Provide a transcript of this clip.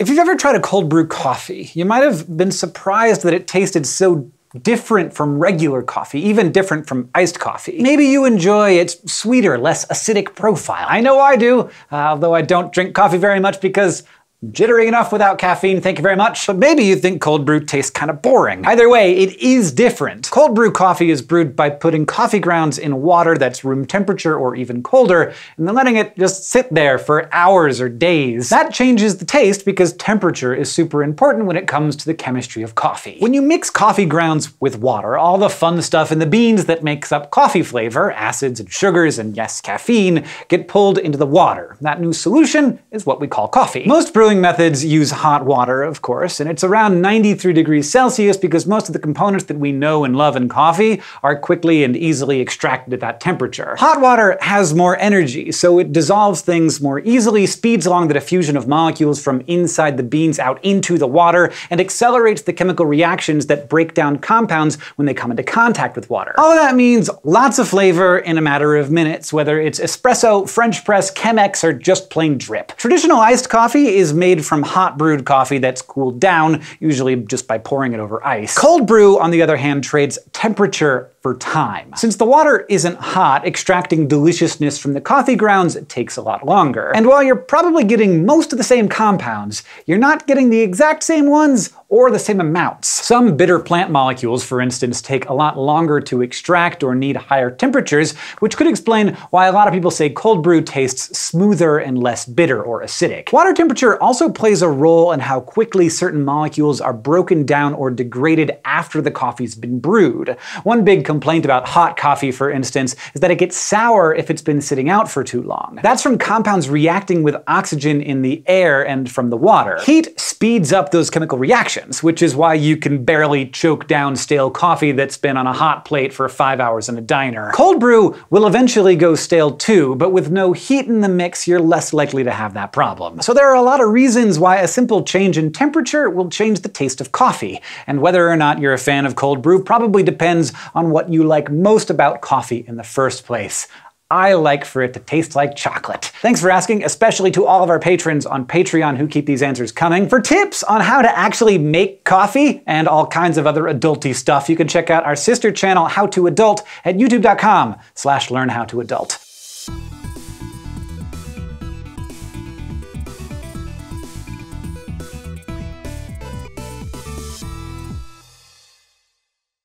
If you've ever tried a cold brew coffee, you might have been surprised that it tasted so different from regular coffee, even different from iced coffee. Maybe you enjoy its sweeter, less acidic profile. I know I do, although I don't drink coffee very much because jittery enough without caffeine, thank you very much. But maybe you think cold brew tastes kind of boring. Either way, it is different. Cold brew coffee is brewed by putting coffee grounds in water that's room temperature or even colder, and then letting it just sit there for hours or days. That changes the taste because temperature is super important when it comes to the chemistry of coffee. When you mix coffee grounds with water, all the fun stuff in the beans that makes up coffee flavor, acids and sugars and yes, caffeine, get pulled into the water. That new solution is what we call coffee. Most brewing methods use hot water, of course, and it's around 93 degrees Celsius because most of the components that we know and love in coffee are quickly and easily extracted at that temperature. Hot water has more energy, so it dissolves things more easily, speeds along the diffusion of molecules from inside the beans out into the water, and accelerates the chemical reactions that break down compounds when they come into contact with water. All of that means lots of flavor in a matter of minutes, whether it's espresso, French press, Chemex, or just plain drip. Traditional iced coffee is made from hot brewed coffee that's cooled down, usually just by pouring it over ice. Cold brew, on the other hand, trades temperature for time. Since the water isn't hot, extracting deliciousness from the coffee grounds takes a lot longer. And while you're probably getting most of the same compounds, you're not getting the exact same ones or the same amounts. Some bitter plant molecules, for instance, take a lot longer to extract or need higher temperatures, which could explain why a lot of people say cold brew tastes smoother and less bitter or acidic. Water temperature also plays a role in how quickly certain molecules are broken down or degraded after the coffee's been brewed. One big complaint about hot coffee, for instance, is that it gets sour if it's been sitting out for too long. That's from compounds reacting with oxygen in the air and from the water. Heat speeds up those chemical reactions, which is why you can barely choke down stale coffee that's been on a hot plate for 5 hours in a diner. Cold brew will eventually go stale too, but with no heat in the mix, you're less likely to have that problem. So there are a lot of reasons why a simple change in temperature will change the taste of coffee. And whether or not you're a fan of cold brew probably depends on what you like most about coffee in the first place. I like for it to taste like chocolate. Thanks for asking, especially to all of our patrons on Patreon who keep these answers coming. For tips on how to actually make coffee and all kinds of other adulty stuff, you can check out our sister channel, How to Adult, at youtube.com/learnhowtoadult.